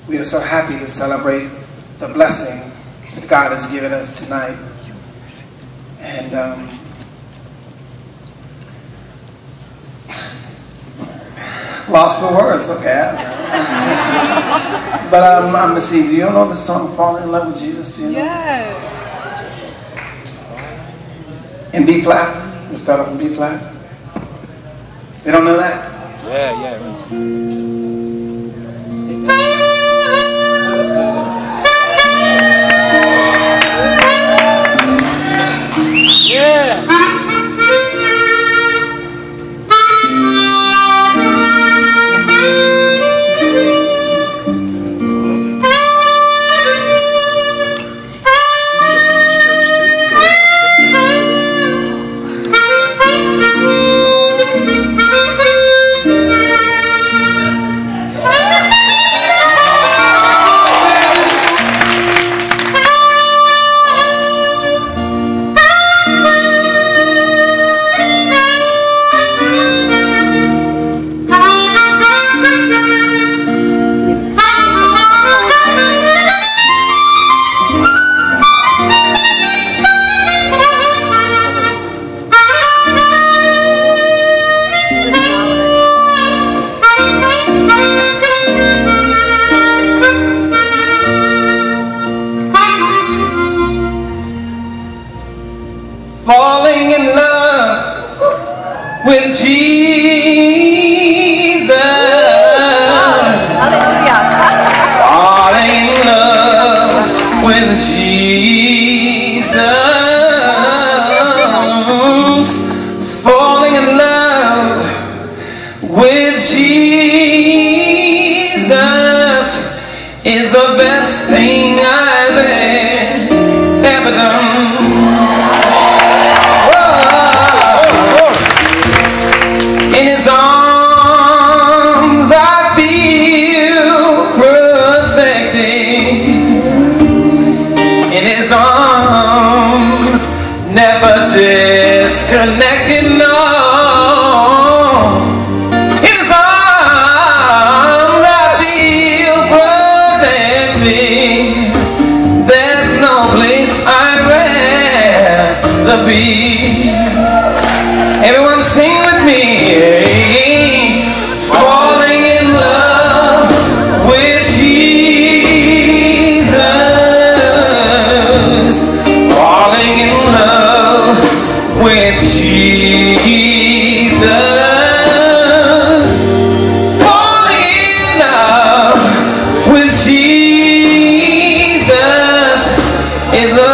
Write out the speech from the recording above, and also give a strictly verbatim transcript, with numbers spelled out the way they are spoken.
We are so happy to celebrate the blessing that God has given us tonight. And um, lost for words, okay. But um, I'm gonna see, do you know the song Falling in Love with Jesus? Do you know? Yes. In B flat? We start off in B flat. They don't know that? Yeah, yeah. Falling in love with Jesus. Falling in love with Jesus. Falling in love with Jesus is the best thing I've ever done. Never disconnected, no. In his arms I feel protected. There's no place I'd rather be. Everyone sing with me. Falling in love with Jesus. Falling in love with Jesus. Falling in love with Jesus is the